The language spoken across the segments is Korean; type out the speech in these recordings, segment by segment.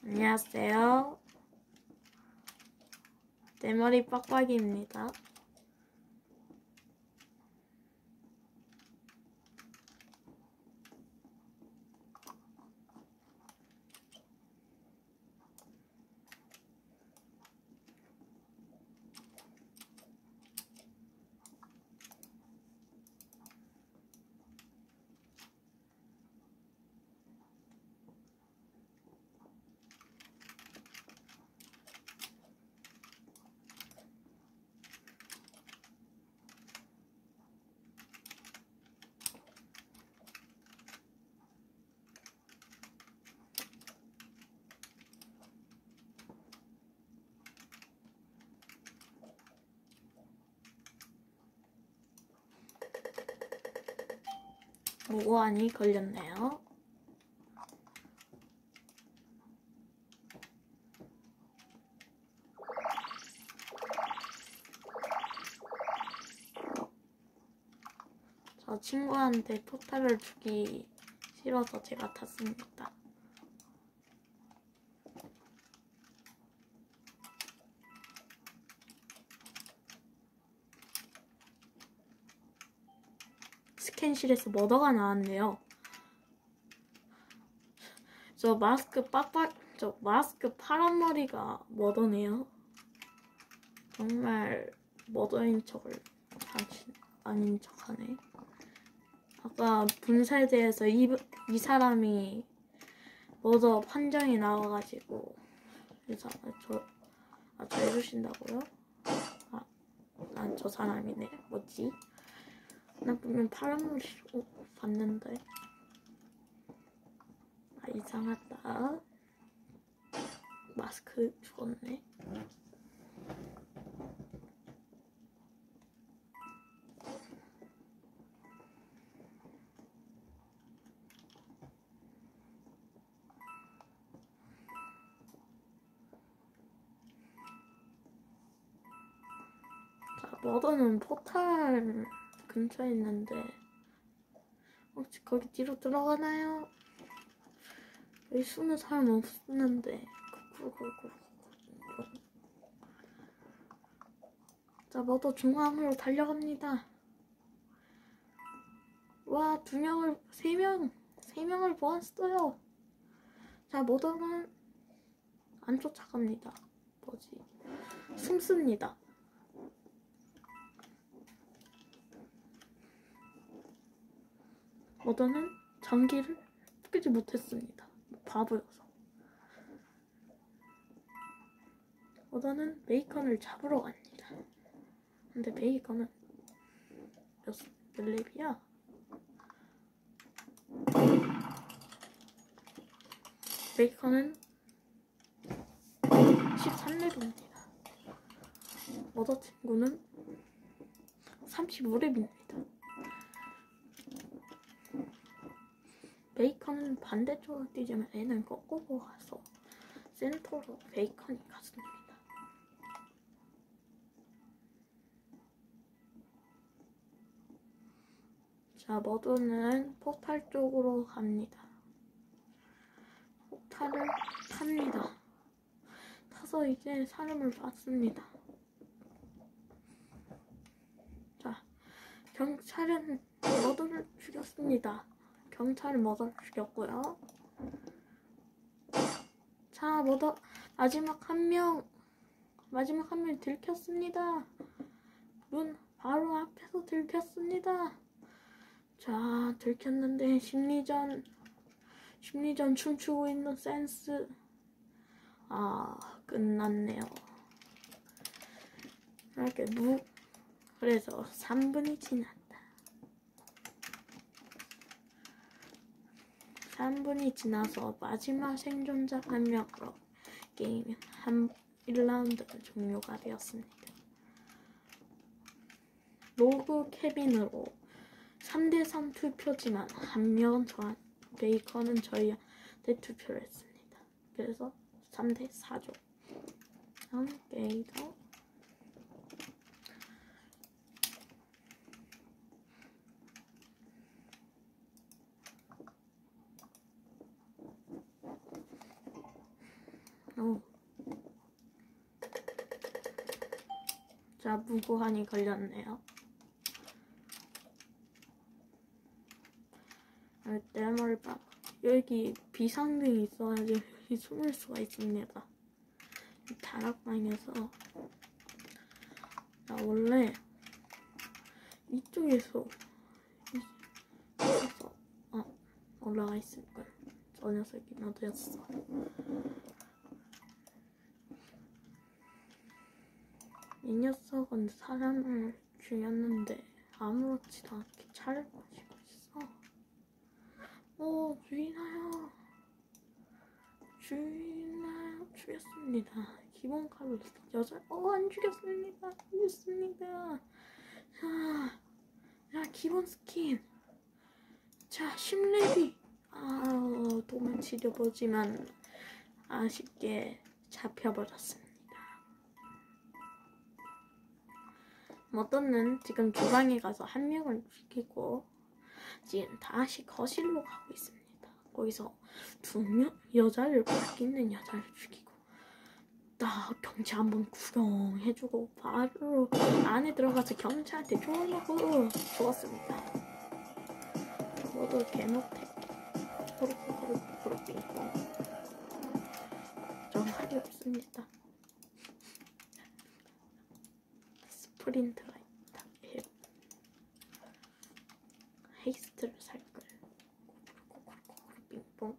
안녕하세요. 내 머리 빡빡이입니다. 무고한이 걸렸네요. 저 친구한테 포탈을 주기 싫어서 제가 탔습니다. 스캔실에서 머더가 나왔네요. 저 마스크 파란 머리가 머더네요. 정말 머더인 척을 아닌 척하네. 아까 분쇄대에서 이 사람이 머더 판정이 나와가지고 그래서 저 해주신다고요? 난 저 사람이네. 뭐지? 나 분명 파란 머리로 봤는데. 이상하다. 마스크 죽었네. 자, 머더는 포탈 근처에 있는데 혹시 거기 뒤로 들어가나요? 여기 숨는 사람 없었는데. 자, 머더 중앙으로 달려갑니다. 와, 3명을 보았어요. 자, 머더는 안 쫓아갑니다. 숨습니다. 머더는 장기를 끄지 못했습니다. 바보여서. 머더는 베이컨을 잡으러 갑니다. 근데 베이컨은 몇 렙이야? 베이컨은 13렙입니다. 머더 친구는 35렙입니다. 베이컨은 반대쪽으로 뛰지만 얘는 거꾸로 가서 센터로 베이컨이 갔습니다. 자, 머더는 포탈 쪽으로 갑니다. 포탈을 탑니다. 타서 이제 사람을 봤습니다. 자, 경찰은 머더를 죽였습니다. 경찰은 머더를 죽였고요. 자, 머더 마지막 한 명 들켰습니다. 문 바로 앞에서 들켰습니다. 자, 들켰는데 심리전 춤추고 있는 센스. 끝났네요. 이렇게 그래서 3분이 지났다. 3분이 지나서 마지막 생존자 한 명으로 게임은 1라운드가 종료가 되었습니다. 로그 캐빈으로 3대3 투표지만 한 명은 베이컨은 저희한테 투표를 했습니다. 그래서 3대4죠. 다음 게이더. 자, 무고한이 걸렸네요. 내 머리 봐. 여기 비상등이 있어야지 여기 숨을 수가 있습니다. 다락방에서 나 원래 이쪽에서 올라가 있으니까 저 녀석이 너도였어. 이 녀석은 사람을 죽였는데 아무렇지도 않게 차를 마시고 있어. 주인하여 죽였습니다. 기본 칼로 여자 안 죽였습니다. 자 기본 스킨. 자 10레디. 도망치려 보지만 아쉽게 잡혀버렸습니다. 머더는 지금 주방에 가서 한 명을 죽이고 지금 다시 거실로 가고 있습니다. 거기서 2명 여자를 바뀌는 여자를 죽이고 딱 경치 한번 구경해주고 바로 안에 들어가서 경찰한테 조르고 죽었습니다. 저도 개못해. 호로호로호로 빙봉. 전 할이 없습니다. 스프린트가 있다. 헤이스트를 살걸. 빙봉.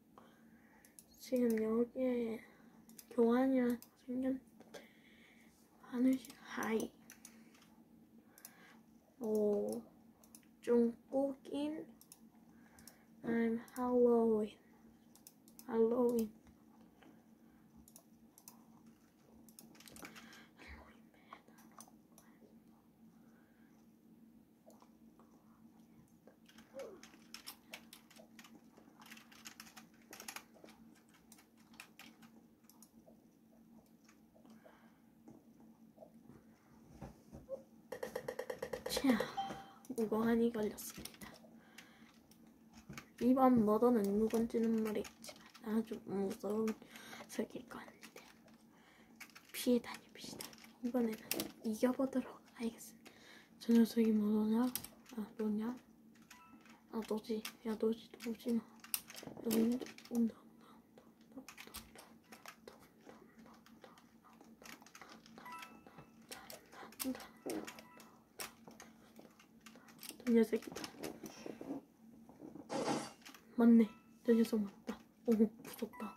지금 여기에 교환이랑 생겼는데 하늘색 하이. 중국인 I'm Halloween. 자, 무고한이 걸렸습니다. 이번 머더는 누군지는 모르겠지만 아주 무서운 색일 것 같은데 피해 다닙시다. 이번에는 이겨보도록 하겠습니다. 저 녀석이 뭐냐? 너냐? 너지. 야 너지 오지마. 온다. 저 녀석이다. 맞네. 저 녀석 맞다. 무섭다.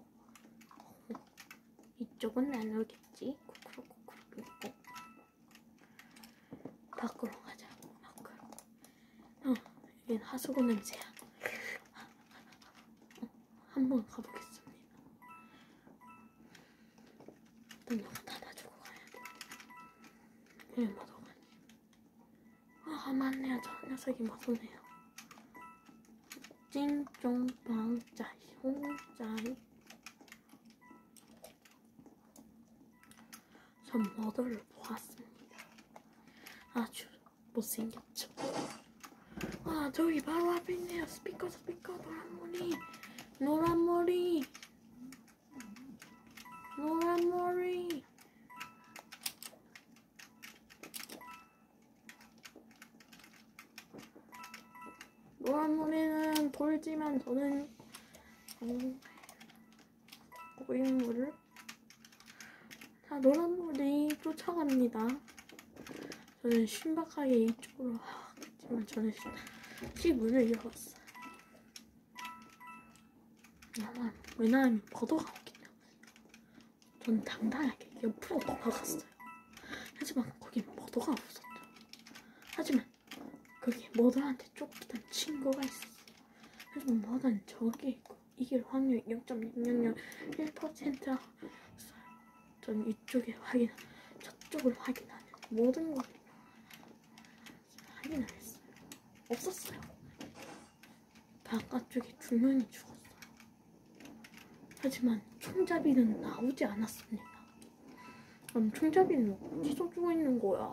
이쪽은 안 오겠지. 코크로. 밖으로 가자. 여긴 하수구 냄새야. 한번 가보겠습니다. 일단 이거 닫아주고 가야 돼. 여기 맞아가지. 맞네요. 저 녀석이 맞오네요. 찡쫑빵짜이 홍짜이. 전 머더를 보았습니다. 아주 못생겼죠. 저기 바로 앞에 있네요. 스피커 노란 머리. 노란 머리는 돌지만 저는 고인물을 노란 머리 쫓아갑니다. 저는 신박하게 이쪽으로 하겠지만 저는 문을 열었어요. 왜냐하면 버더가 없기 때문에 저는 당당하게 옆으로 돌아갔어요. 하지만 거긴 버더가 없었죠. 하지만 거기에 머더한테 쫓기던 친구가 있었어요. 하지만 머더는 저기에 있고 이길 확률이 0.0001%였어요. 전 이쪽에 저쪽을 확인하면 모든 걸 확인을 했어요. 없었어요. 바깥쪽에 2명이 죽었어요. 하지만 총잡이는 나오지 않았습니다. 그럼 총잡이는 어디서 죽어 있는 거야?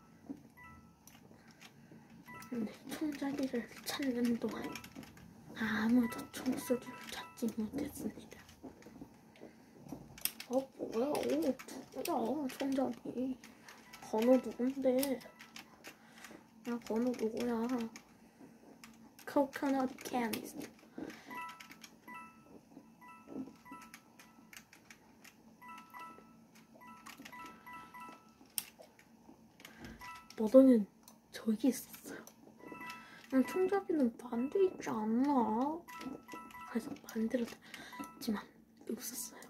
근데 총잡이를 찾는 동안 아무도 총소리를 찾지 못했습니다. 뭐야? 오, 누구야? 총잡이. 건우 누군데? 야, 건우 누구야? 코코넛 캐니스트. 너는 저기 있었어요. 총잡이는 반대 있지 않나? 그래서 반대로 했지만 없었어요.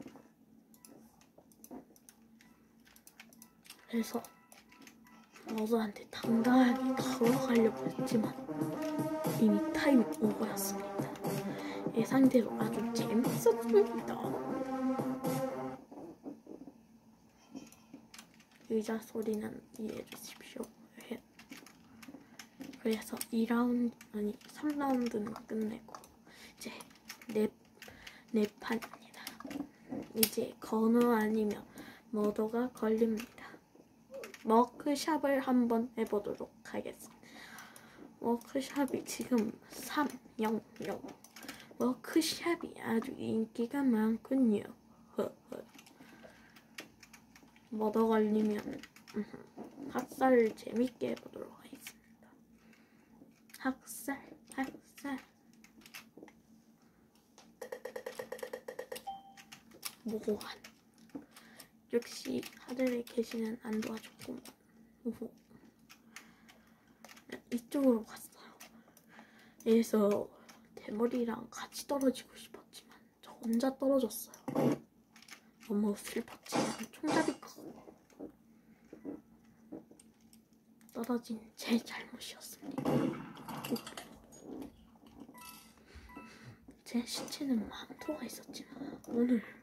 그래서 너도한테 당당하게 걸어가려고 했지만 이미 타임 오버였습니다. 예상대로 아주 재밌었습니다. 의자 소리는 이해해 주십시오. 그래서 3라운드는 끝내고 이제 네 판입니다. 이제 건우 아니면 머더가 걸립니다. 워크샵을 한번 해보도록 하겠습니다. 워크샵이 지금 300. 워크샵이 아주 인기가 많군요. 머더 걸리면 학살을 재밌게 해보도록 하겠습니다. 학살. 모호한. 역시 하늘에 계시는 안 도와줬구만. 이쪽으로 갔어요. 그래서 대머리랑 같이 떨어지고 싶었지만 저 혼자 떨어졌어요. 너무 슬펐지만 총잡이 떨어진 제 잘못이었습니다. 제 시체는 망토가 있었지만 오늘